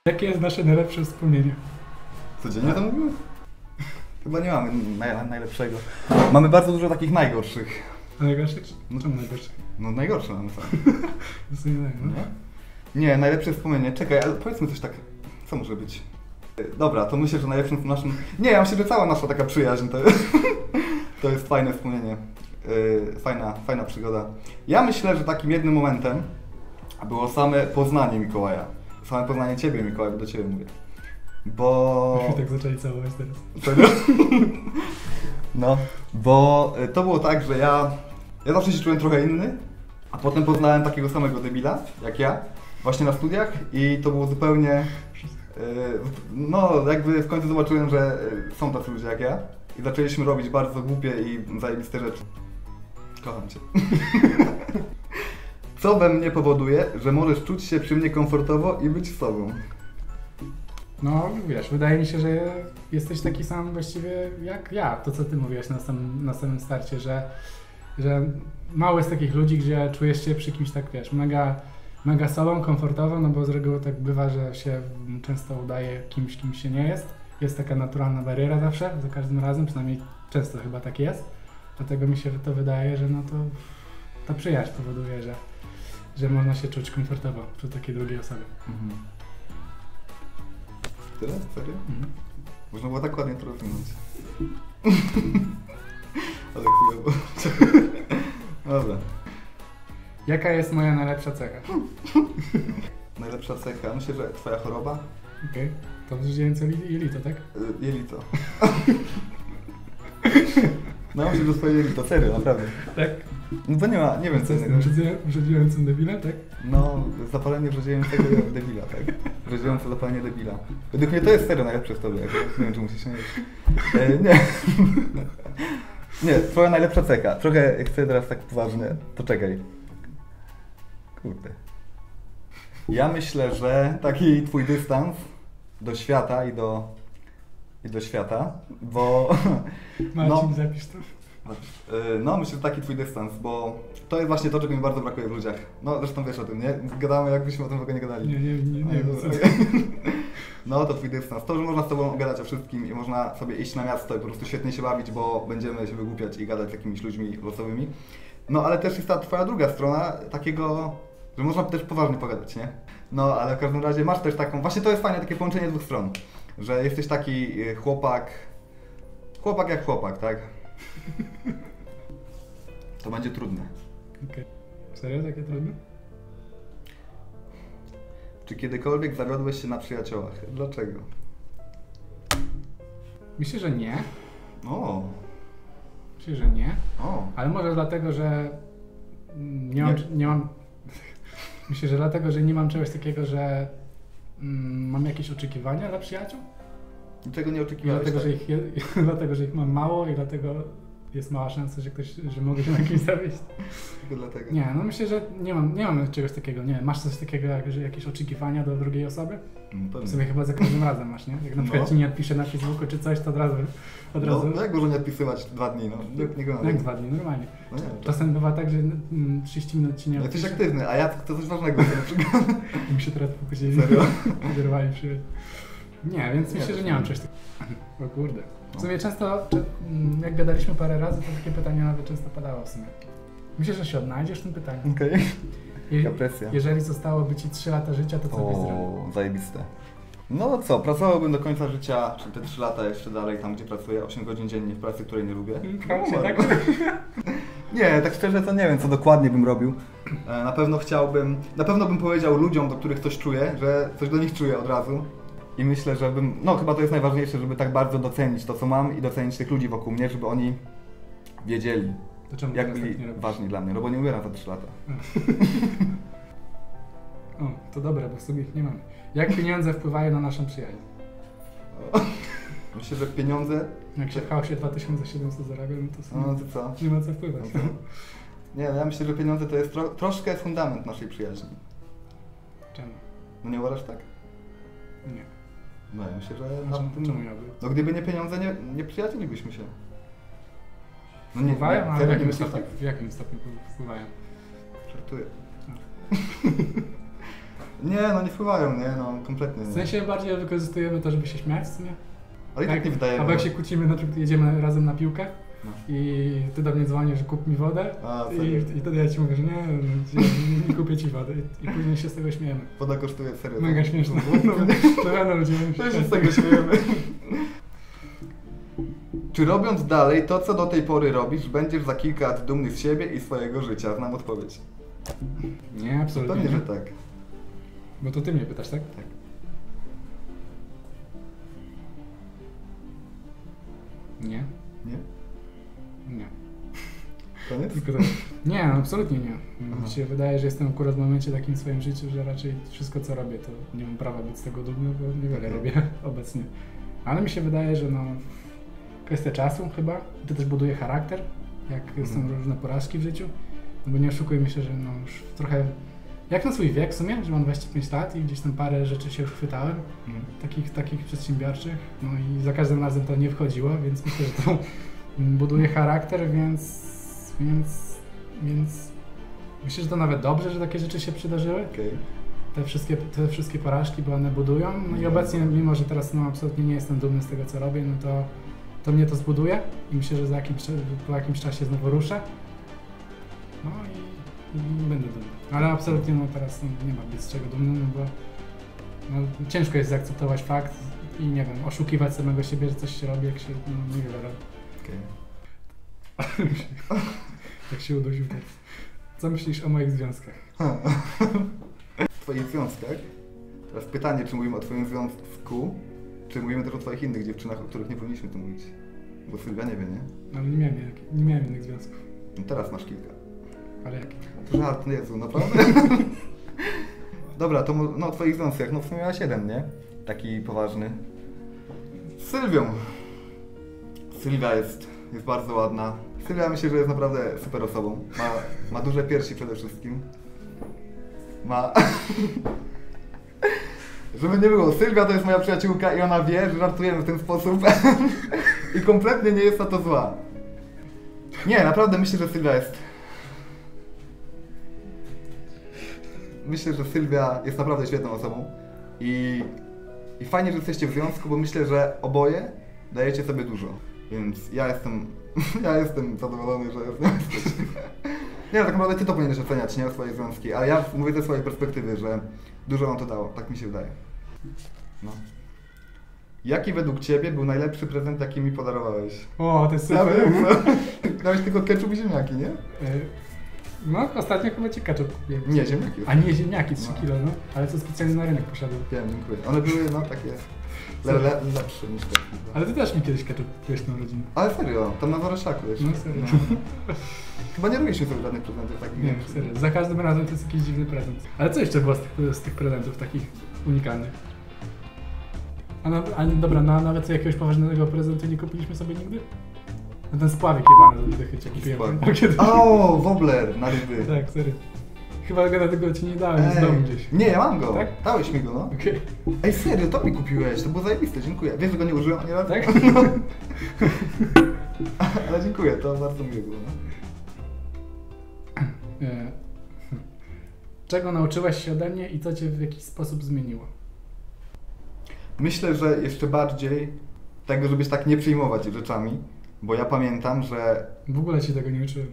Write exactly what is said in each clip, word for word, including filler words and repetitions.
Jakie jest nasze najlepsze wspomnienie? Codziennie to mówimy? Chyba nie mamy naj, najlepszego. Mamy bardzo dużo takich najgorszych. Najgorszych? No czemu najgorszych? No najgorsze mamy tak. To nie, no. Nie? Nie, najlepsze wspomnienie. Czekaj, ale powiedzmy coś tak. Co może być? Dobra, to myślę, że najlepszym naszym... Nie, ja myślę, że cała nasza taka przyjaźń to jest, to jest fajne wspomnienie. Yy, fajna, fajna przygoda. Ja myślę, że takim jednym momentem było same poznanie Mikołaja. Same poznanie Ciebie, Mikołaj, bo do Ciebie mówię. Bo... Myśmy tak zaczęli całować teraz. Serio? No, bo to było tak, że ja... Ja zawsze się czułem trochę inny, a potem poznałem takiego samego debila, jak ja, właśnie na studiach i to było zupełnie... No, jakby w końcu zobaczyłem, że są tacy ludzie jak ja i zaczęliśmy robić bardzo głupie i zajebiste rzeczy. Kocham Cię. Co we mnie powoduje, że możesz czuć się przy mnie komfortowo i być sobą? No, wiesz, wydaje mi się, że jesteś taki sam właściwie jak ja, to co ty mówiłeś na samym, na samym starcie, że, że mało jest takich ludzi, gdzie czujesz się przy kimś tak, wiesz, mega, mega sobą, komfortowo, no bo z reguły tak bywa, że się często udaje kimś, kim się nie jest. Jest taka naturalna bariera zawsze, za każdym razem, przynajmniej często chyba tak jest. Dlatego mi się to wydaje, że no to ta przyjaźń powoduje, że, że można się czuć komfortowo przy takiej drugiej osobie. Mhm. Tyle? Serio? Mhm. Można było tak ładnie to rozwinąć. Ale chujowo. Dobra. Jaka jest moja najlepsza cecha? Najlepsza cecha? Myślę, że twoja choroba. Okej. Okay. To wrzydziejące jelito, tak? Jelito. No myślę, że twoje jelito, serio, naprawdę. Tak? No bo nie ma, nie wiem co innego. Wrzydziejącym debilem, tak? No, zapalenie wrzydziejącego debila, tak. Wrzydziejące zapalenie debila. Według mnie to jest serio najlepsze w tobie, nie wiem czy musisz się e, Nie. Nie, twoja najlepsza cecha. Trochę chcę teraz tak poważnie, to czekaj. Kurde. Ja myślę, że taki twój dystans do świata i do, i do świata, bo... Marcin, no, zapisz to. No, myślę, że taki twój dystans, bo to jest właśnie to, czego mi bardzo brakuje w ludziach. No, zresztą wiesz o tym, nie? Gadamy, jakbyśmy o tym w ogóle nie gadali. Nie, nie, nie, nie. No, to twój dystans. To, że można z tobą gadać o wszystkim i można sobie iść na miasto i po prostu świetnie się bawić, bo będziemy się wygłupiać i gadać z jakimiś ludźmi losowymi. No, ale też jest ta twoja druga strona takiego, że można też poważnie pogadać, nie? No, ale w każdym razie masz też taką, właśnie to jest fajne, takie połączenie dwóch stron, że jesteś taki chłopak, chłopak jak chłopak, tak? To będzie trudne. Okej. Okay. Serio? Takie trudne? Czy kiedykolwiek zawiodłeś się na przyjaciołach? Dlaczego? Myślę, że nie. O. Myślę, że nie. O. Ale może dlatego, że nie mam... Nie. nie mam... Myślę, że dlatego, że nie mam czegoś takiego, że mm, mam jakieś oczekiwania dla przyjaciół. Niczego nie oczekiwałeś? Dlatego, tak? że ich je, dlatego, że ich mam mało i dlatego jest mała szansa, że ktoś, że mogę się na kimś zawieść. Tylko dlatego? Nie, no myślę, że nie mam, nie mam czegoś takiego, nie. Masz coś takiego, jak, że jakieś oczekiwania do drugiej osoby? No, w sumie chyba za każdym razem masz, nie? Jak na przykład no. ci nie odpiszę na Facebooku czy coś, to od razu... Od no, razu... no jak można nie odpisywać dwa dni, no? Nie, nie, no jak dwa dni, normalnie. No nie, czasem bywa tak, że mm, trzydzieści minut ci nie odpiszę. Jesteś aktywny, a ja to coś ważnego na przykład. Mi się teraz pokusili. Serio? Wyrwali przy... Nie, więc nie, myślę, że nie mam czegoś takiego. O kurde. W sumie często, jak gadaliśmy parę razy, to takie pytania nawet często padało w sumie. Myślę, że się odnajdziesz w tym pytaniu. Okej. Okay. Je- presja. Jeżeli zostałoby ci trzy lata życia, to co byś zrobił? O, zajebiste. No co, pracowałbym do końca życia, czyli te trzy lata jeszcze dalej, tam gdzie pracuję, osiem godzin dziennie w pracy, której nie lubię. No, tak? Nie, tak szczerze to nie wiem, co dokładnie bym robił. Na pewno chciałbym, na pewno bym powiedział ludziom, do których coś czuję, że coś do nich czuję od razu. I myślę, że bym, no chyba to jest najważniejsze, żeby tak bardzo docenić to, co mam i docenić tych ludzi wokół mnie, żeby oni wiedzieli, jak byli tak ważni dla mnie, no bo nie umieram za trzy lata. O, to dobre, bo w sumie ich nie mamy. Jak pieniądze wpływają na naszą przyjaźń? Myślę, że pieniądze... Jak się w chaosie dwa tysiące siedemset zarabia, no to sobie no, to co? Nie ma co wpływać. No to... Nie, ja myślę, że pieniądze to jest tro troszkę fundament naszej przyjaźni. Czemu? No nie uważasz tak? Nie. No ja myślę, że... A czemu, czemu miałby? No gdyby nie pieniądze, nie, nie przyjacielilibyśmy się. No nie, wpływają, nie, ale w jakim, stopniu, tak? w jakim stopniu wpływają? Żartuję. Nie, no nie wpływają, nie, no kompletnie nie. W sensie bardziej wykorzystujemy to, żeby się śmiać w sumie. Ale i tak nie wydaje. Albo jak się kłócimy, na przykład jedziemy razem na piłkę No. i ty do mnie dzwonisz, że kup mi wodę A, i, serio? i wtedy ja ci mówię, że nie, no, nie, nie kupię ci wody i później się z tego śmiejemy. Woda kosztuje serio. Mega śmieszne. No, To będą ludzie. to się z tego śmiejemy. Czy robiąc dalej to, co do tej pory robisz, będziesz za kilka lat dumny z siebie i swojego życia? Znam odpowiedź. Nie, absolutnie Pewnie, nie. że tak. Bo to ty mnie pytasz, tak? Tak. Nie. Nie? Nie. Koniec? Tylko to... Nie, no, absolutnie nie. Aha. Mi się wydaje, że jestem akurat w momencie takim w swoim życiu, że raczej wszystko co robię, to nie mam prawa być z tego dumny, bo niewiele robię obecnie. Ale mi się wydaje, że no kwestia czasu chyba, to też buduje charakter, jak Mhm. są różne porażki w życiu. No bo nie oszukujmy się, że no już trochę jak na swój wiek w sumie, że mam dwadzieścia pięć lat i gdzieś tam parę rzeczy się już chwytałem, Mhm. takich, takich przedsiębiorczych, no i za każdym razem to nie wchodziło, więc myślę, że to buduje charakter, więc, więc, więc myślę, że to nawet dobrze, że takie rzeczy się przydarzyły, Okej. te wszystkie, te wszystkie porażki, bo one budują, no i obecnie, mimo że teraz no, absolutnie nie jestem dumny z tego, co robię, no to, to mnie to zbuduje i myślę, że za jakimś, po jakimś czasie znowu ruszę, no i, i będę dumny. Ale absolutnie no, teraz no, nie ma być z czego dumny, no bo no, ciężko jest zaakceptować fakt i nie wiem, oszukiwać samego siebie, że coś się robi, jak się no, niewiele robi. Okej. Jak się udusił teraz. Co myślisz o moich związkach? W twoich związkach? Teraz pytanie, czy mówimy o twoim związku, czy mówimy też o twoich innych dziewczynach, o których nie powinniśmy tu mówić? Bo Sylwia nie wie, nie? Ale nie miałem, jak- nie miałem innych związków. No teraz masz kilka. Ale jakie? To żart, nie Jezu, naprawdę? Dobra, to mo- no o twoich związkach, no w sumie miałaś jeden, nie? Taki poważny. Z Sylwią. Sylwia jest, jest bardzo ładna. Sylwia myślę, że jest naprawdę super osobą. Ma, ma duże piersi przede wszystkim. Ma... Żeby nie było, Sylwia to jest moja przyjaciółka i ona wie, że żartujemy w ten sposób. I kompletnie nie jest na to zła. Nie, naprawdę myślę, że Sylwia jest... Myślę, że Sylwia jest naprawdę świetną osobą. I, i fajnie, że jesteście w związku, bo myślę, że oboje dajecie sobie dużo. Więc ja jestem... ja jestem zadowolony, że z nią jesteście. Nie, tak naprawdę ty to powinieneś oceniać, nie? Swoje związki. Ale ja mówię ze swojej perspektywy, że dużo wam to dało. Tak mi się wydaje. No. Jaki według ciebie był najlepszy prezent, jaki mi podarowałeś? O, to jest Ja super. wiem, no. Dałeś tylko ketchup i ziemniaki, nie? Y, No, ostatnio chyba ci ketchup kupiłem. Nie, ziemniaki. A nie ziemniaki, trzy No. kilo, no. Ale co specjalnie na rynek poszedłem. Wiem, dziękuję. One były, no, takie le, le, lepsze niż te. Ale ty też mi kiedyś ketchup kupiłeś na rodzinę. Ale serio, tam na Waroszaku jeszcze. No serio. Chyba nie robiliśmy sobie żadnych prezentów takich. Nie, serio. Za każdym razem to jest jakiś dziwny prezent. Ale co jeszcze było z tych, z tych prezentów takich unikalnych? A, na, a dobra, no, a nawet jakiegoś poważnego prezentu nie kupiliśmy sobie nigdy? No ten spławik jebany do dychy cię kupiłem. spławik? Kiedy... O, wobler na ryby. Tak, serio. Chyba go dlatego ci nie dałem z Ej, domu gdzieś. Nie, ja mam go. Tak? Dałeś mi go, no. Okej. Ej, serio, to mi kupiłeś, to było zajebiste, dziękuję. Wiesz, że go nie użyłem ani razu? Tak? Ale dziękuję, to bardzo miłe było, no. E, Czego nauczyłeś się ode mnie i co cię w jakiś sposób zmieniło? Myślę, że jeszcze bardziej tego, żebyś tak nie przejmować rzeczami, bo ja pamiętam, że... W ogóle ci tego nie uczyłem.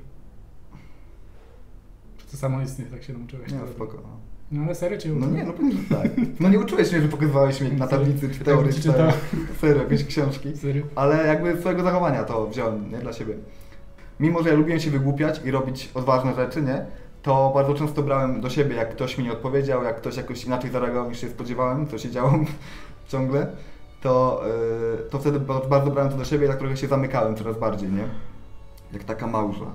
Czy to samoistnie tak się nauczyłeś? Nie, To- no spoko. No. No ale serio cię No uczyłem? nie, no pewnie, że tak. No nie uczyłeś mnie, że pokazywałeś mi na tablicy czy teorii, Tak, czy czytałem. serio, jakieś książki. Serio? Ale jakby swojego zachowania to wziąłem, nie, dla siebie. Mimo, że ja lubiłem się wygłupiać i robić odważne rzeczy, nie, to bardzo często brałem do siebie, jak ktoś mi nie odpowiedział, jak ktoś jakoś inaczej zareagował niż się spodziewałem, co się działo ciągle, to, yy, to wtedy ba- bardzo brałem to do siebie i tak trochę się zamykałem coraz bardziej, nie? Jak taka małża.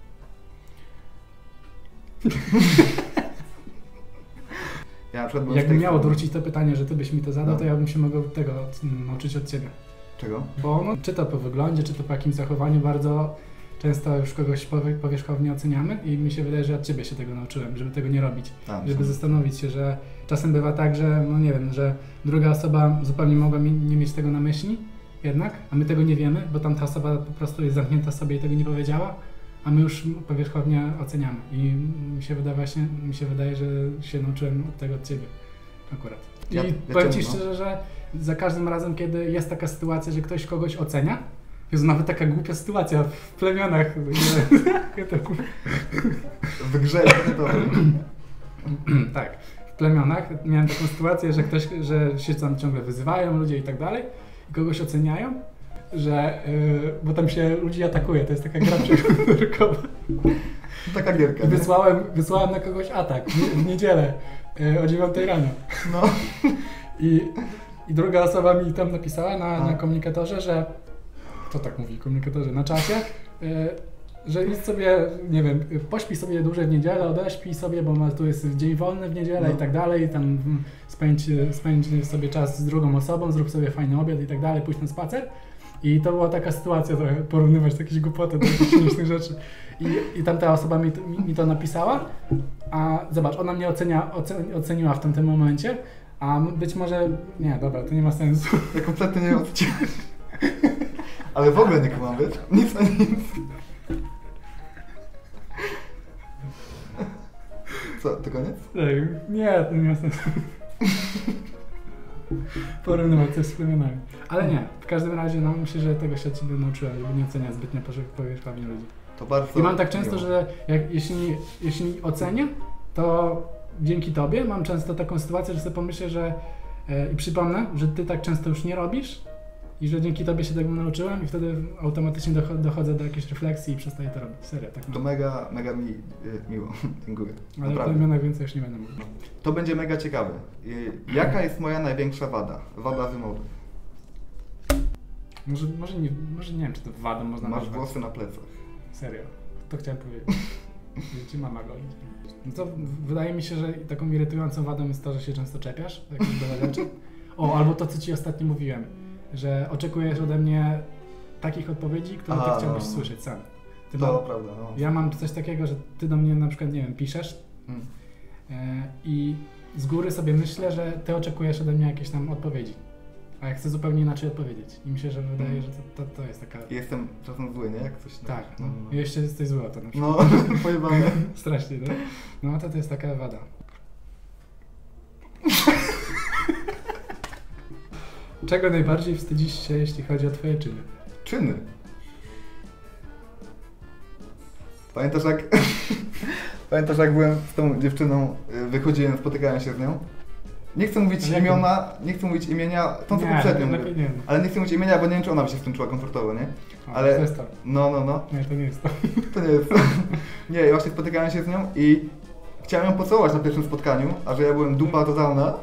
Ja na przykład byłem z Jakby tej miało strony- wrócić to pytanie, że ty byś mi to zadał, No. to ja bym się mogł tego od, nauczyć od ciebie. Czego? Bo no, czy to po wyglądzie, czy to po jakimś zachowaniu bardzo często już kogoś powie- powierzchownie oceniamy i mi się wydaje, że od ciebie się tego nauczyłem, żeby tego nie robić. A, Żeby zastanowić się, że czasem bywa tak, że no nie wiem, że druga osoba zupełnie mogła mi- nie mieć tego na myśli jednak, a my tego nie wiemy, bo tamta osoba po prostu jest zamknięta w sobie i tego nie powiedziała, a my już powierzchownie oceniamy. I mi się wydaje właśnie, mi się wydaje, że się nauczyłem od tego od ciebie. akurat. I Ja- ja powiem Ci ciągnę, no. szczerze, że za każdym razem, kiedy jest taka sytuacja, że ktoś kogoś ocenia, jest nawet taka głupia sytuacja w plemionach. że- to- W grze to tak, w plemionach miałem taką sytuację, że ktoś, że się tam ciągle wyzywają ludzie i tak dalej i kogoś oceniają, że, yy, bo tam się ludzi atakuje, to jest taka gra przeglądarkowa. taka gierka. I nie? wysłałem, wysłałem na kogoś atak w, w niedzielę yy, o dziewiątej rano. No. I, I druga osoba mi tam napisała na, A. na komunikatorze, że kto tak mówi, komunikatorze, na czacie, yy, że idź sobie, nie wiem, pośpij sobie dłużej w niedzielę, odeśpij sobie, bo ma, tu jest dzień wolny w niedzielę No. i tak dalej, tam mm, spędź, spędź sobie czas z drugą osobą, zrób sobie fajny obiad i tak dalej, pójdź na spacer. I to była taka sytuacja, trochę porównywać jakieś głupoty do jakichś śmiesznych rzeczy. I, I tamta osoba mi, to- mi, mi to napisała, a zobacz, ona mnie ocenia, ocen, oceniła w tamtym momencie, a m- być może, nie, dobra, to nie ma sensu. Ja kompletnie nie wiem o co ci chodzi. Ale w ogóle nie kumam, wiesz? Nic a nic. Co, to koniec? Ej, nie, to nie ma sensu. Porównywać coś z plemionami. Ale nie, w każdym razie no, myślę, że tego się od Ciebie nauczyłem, żeby nie oceniać zbytnio powierzchownie ludzi. To bardzo... I mam tak często, miło. że jak, jeśli, jeśli ocenię, to dzięki Tobie mam często taką sytuację, że sobie pomyślę, że e, i przypomnę, że Ty tak często już nie robisz i że dzięki Tobie się tego nauczyłem i wtedy automatycznie docho- dochodzę do jakiejś refleksji i przestaję to robić. Serio, tak To mam. mega, mega mi y, miło. Dziękuję. Ale o Naprawdę. plemionach więcej już nie będę mówił. To będzie mega ciekawe. Y, Jaka jest moja największa wada? Wada wymowy. Może, może, nie, może nie wiem, czy to wadą można Masz nazwać. włosy na plecach. Serio, to chciałem powiedzieć. Że Ci mama goli. No to wydaje mi się, że taką irytującą wadą jest to, że się często czepiasz takich byle rzeczy. O, albo to, co Ci ostatnio mówiłem, że oczekujesz ode mnie takich odpowiedzi, które Aha, Ty chciałbyś no. słyszeć sam. Ty To mam, prawda, no. ja mam coś takiego, że Ty do mnie na przykład, nie wiem, piszesz Mm. e, i z góry sobie myślę, że Ty oczekujesz ode mnie jakieś tam odpowiedzi. A ja chcę zupełnie inaczej odpowiedzieć. I myślę, że wydaje, Mm. że to, to, to jest taka... I jestem czasem zły, nie? Jak coś... Tak, no. no. I jeszcze jesteś zły o to na przykład. No, pojebane. Strasznie, no. No to to jest taka wada. Czego najbardziej wstydzisz się, jeśli chodzi o Twoje czyny? Czyny. Pamiętasz jak... Pamiętasz jak byłem z tą dziewczyną, y, wychodziłem, spotykałem się z nią? Nie chcę mówić Ale jak- imiona, nie chcę mówić imienia, tą co Nie, poprzednią lepiej mówię. nie. Ale nie chcę mówić imienia, bo nie wiem, czy ona by się z tym czuła komfortowo, nie? O, Ale- To jest to. No, no, no. Nie, to nie jest to. To nie jest. Nie, ja właśnie spotykałem się z nią i chciałem ją pocałować na pierwszym spotkaniu, a że ja byłem dupa totalna.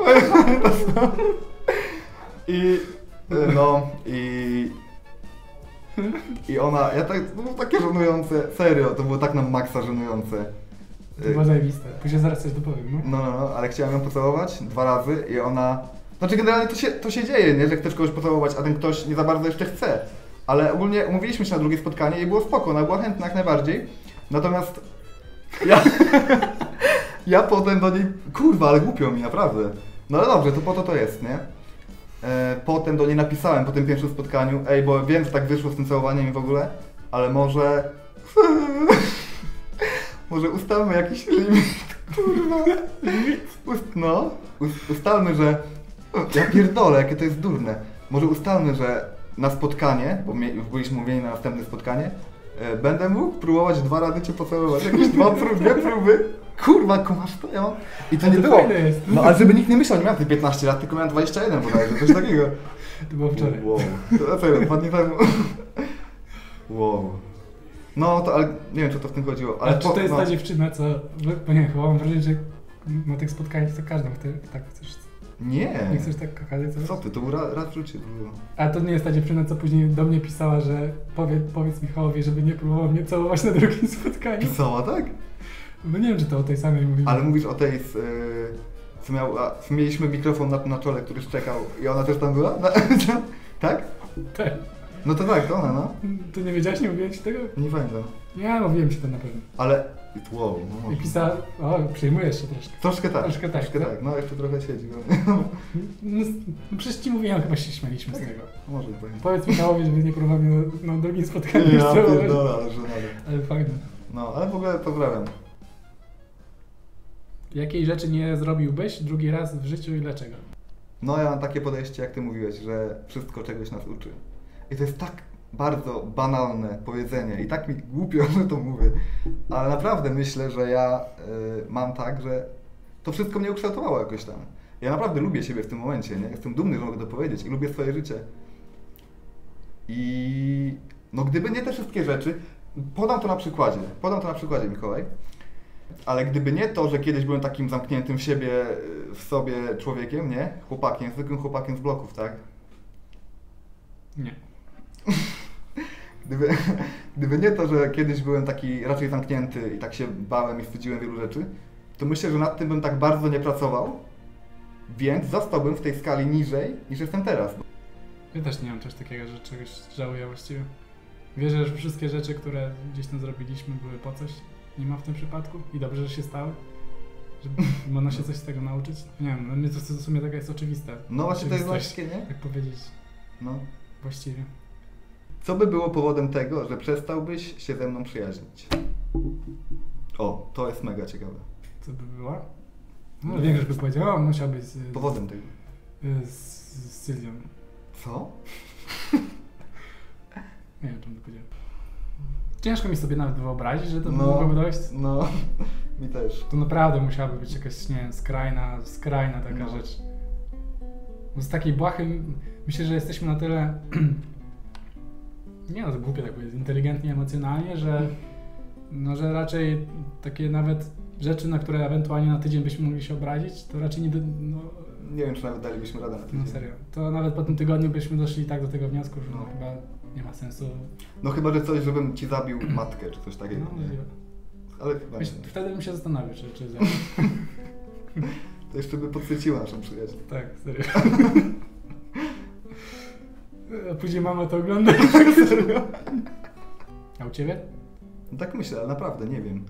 I y, no i i ona, ja tak, to było takie żenujące, serio, to było tak na maksa żenujące. To było zajebiste. Później zaraz coś dopowiem, no. No, no, no, ale chciałem ją pocałować dwa razy i ona... Znaczy generalnie to się, to się dzieje, nie? Że chcesz kogoś pocałować, a ten ktoś nie za bardzo jeszcze chce. Ale ogólnie umówiliśmy się na drugie spotkanie i było spoko, ona była chętna jak najbardziej. Natomiast ja... ja potem do niej... Kurwa, ale głupio mi, naprawdę. No ale dobrze, to po to to jest, nie? E, potem do niej napisałem po tym pierwszym spotkaniu, ej, bo wiem, że tak wyszło z tym całowaniem i w ogóle, ale może... może ustalmy jakiś limit, kurwa. Ust, no, ust, ustalmy, że... Ja pierdolę, jakie to jest durne. Może ustalmy, że na spotkanie, bo mie- już byliśmy mówieni na następne spotkanie, e, będę mógł próbować dwa razy cię pocałować. Jakieś dwa próby, dwie próby. Kurwa, kumasz to? Ja mam... I to Ale nie to było. fajne jest. No ale żeby nikt nie myślał, nie miałem te piętnaście lat, tylko miałem dwadzieścia jeden bodajże, coś takiego. To było wczoraj. Wow. To serio, dwa dni temu. Wow. No to, ale nie wiem, czy to w tym chodziło. Ale Ale czy po- to jest no. ta dziewczyna, co... Bo nie, chyba mam wrażenie, że na tych spotkaniach to każdą chce, tak chcesz... Nie. Nie chcesz tak kakać, co? Co ty, to był raz, raz w życiu było. A to nie jest ta dziewczyna, co później do mnie pisała, że powie, powiedz Michałowi, żeby nie próbował mnie całować na drugim spotkaniu. Pisała, tak? No nie wiem, czy to o tej samej mówimy. Ale mówisz o tej, z, yy, co miał, a, mieliśmy mikrofon na, na czole, który szczekał i ona też tam była? Na, tak? Tak. No to tak, to ona, no. Ty nie wiedziałeś, nie mówiłem ci tego? Nie pamiętam. Ja mówiłem ci to na pewno. Ale, wow, no I może. pisała, o, przejmujesz się troszkę. Troszkę tak, Troszkę tak, troszkę tak? tak. No jeszcze trochę siedzi. No, No, no przecież ci mówiłem, chyba się śmialiśmy z tego. może nie pamiętam. Powiedz Michałowi, żeby nie próbował mnie na, na drugim spotkaniu Ja całować. pierdolę, ale żenada. Ale fajne. No, ale w ogóle pozdrawiam. Jakiej rzeczy nie zrobiłbyś drugi raz w życiu i dlaczego? No ja mam takie podejście, jak ty mówiłeś, że wszystko czegoś nas uczy. I to jest tak bardzo banalne powiedzenie i tak mi głupio, że to mówię, ale naprawdę myślę, że ja y, mam tak, że to wszystko mnie ukształtowało jakoś tam. Ja naprawdę lubię siebie w tym momencie, nie? Jestem dumny, że mogę to powiedzieć i lubię swoje życie. I no gdyby nie te wszystkie rzeczy, podam to na przykładzie, podam to na przykładzie, Mikołaj, ale gdyby nie to, że kiedyś byłem takim zamkniętym w siebie, w sobie człowiekiem, nie? Chłopakiem, zwykłym chłopakiem z bloków, tak? Nie. Gdyby, gdyby nie to, że kiedyś byłem taki raczej zamknięty i tak się bałem i wstydziłem wielu rzeczy, to myślę, że nad tym bym tak bardzo nie pracował, więc zostałbym w tej skali niżej niż jestem teraz. Ja też nie mam też takiego, że czegoś żałuję właściwie. Wierzę, że wszystkie rzeczy, które gdzieś tam zrobiliśmy, były po coś. Nie ma w tym przypadku i dobrze, że się stały. Że można się coś z tego nauczyć. Nie wiem, dla mnie to w sumie taka jest oczywiste. No właśnie to jest Oczywistość, właśnie, nie? jak powiedzieć No. właściwie. Co by było powodem tego, że przestałbyś się ze mną przyjaźnić? O, to jest mega ciekawe. Co by było? No większość by powiedział, o, musiał być z, Powodem tego. z, z Sylwią. Co? Nie wiem, czym to powiedział. Ciężko mi sobie nawet wyobrazić, że to No. mogłoby dojść. No, mi też. To naprawdę musiałaby być jakaś, nie wiem, skrajna, skrajna taka No. rzecz. Bo z takiej błachy, myślę, że jesteśmy na tyle, nie no, to głupie tak powiedzieć, inteligentnie, emocjonalnie, że, no, że raczej takie nawet rzeczy, na które ewentualnie na tydzień byśmy mogli się obrazić, to raczej nie, do, no, Nie wiem, czy nawet dalibyśmy radę na to. no serio, to nawet po tym tygodniu byśmy doszli tak do tego wniosku, że no, No. chyba nie ma sensu. No chyba, że coś, żebym ci zabił matkę, czy coś takiego. No, nie? możliwe. Ale chyba Myśl, nie. wtedy bym się zastanowił, czy, czy za... To jeszcze by podsyciła naszą przyjaźń. Tak, serio. A później mama to ogląda. Tak serio. A u ciebie? No tak myślę, ale naprawdę, nie wiem.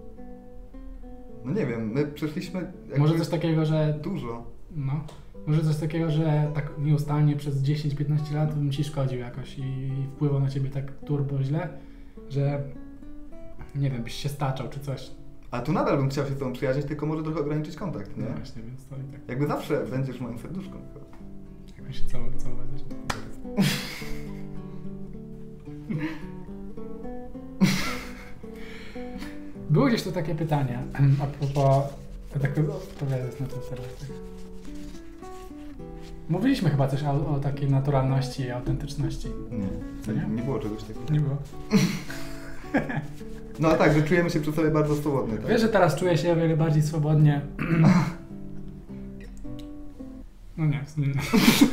No nie wiem, my przeszliśmy... jakby Może coś takiego, że... Dużo. No. Może coś takiego, że tak nieustannie przez dziesięć piętnaście lat bym ci szkodził jakoś i wpływał na ciebie tak turbo źle, że... Nie wiem, byś się staczał czy coś. Ale tu nadal bym chciał się z tobą przyjaźnić, tylko może trochę ograniczyć kontakt, nie? No właśnie, więc to i tak. Jakby zawsze będziesz moim serduszką. Jakby się cało, całować. Było gdzieś tu takie pytanie, a propos... Ja tak odpowiadać na to teraz. Mówiliśmy chyba coś o, o takiej naturalności i autentyczności. Nie, Co nie? nie było czegoś takiego. Nie było. No a tak, że czujemy się przy sobie bardzo swobodnie, tak? Wiesz, że teraz czuję się o wiele bardziej swobodnie. No nie, w sumie nie.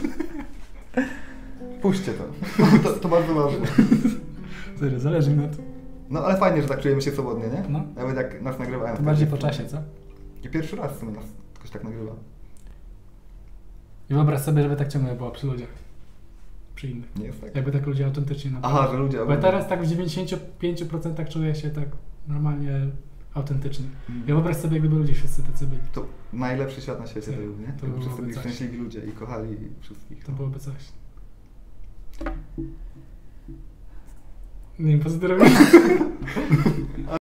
Puśćcie to. to. To bardzo ważne. Serio, zależy mi na to. No ale fajnie, że tak czujemy się swobodnie, nie? No. Nawet jak nas nagrywają. To bardziej po czasie, co? I pierwszy raz w sumie nas ktoś tak nagrywa. I wyobraź sobie, żeby tak ciągle było przy ludziach. Przy innych. Nie jest tak. Jakby tak ludzie autentycznie na Aha, że ludzie... Bo ja teraz tak w dziewięćdziesięciu pięciu procentach czuję się tak normalnie autentycznie. Mm. Ja wyobraź sobie, gdyby ludzie wszyscy tacy byli. To najlepszy świat na świecie Nie, to był, nie? to To byłoby wszyscy byli coś. szczęśliwi ludzie i kochali wszystkich. To byłoby coś. Nie wiem, po co ty robisz? A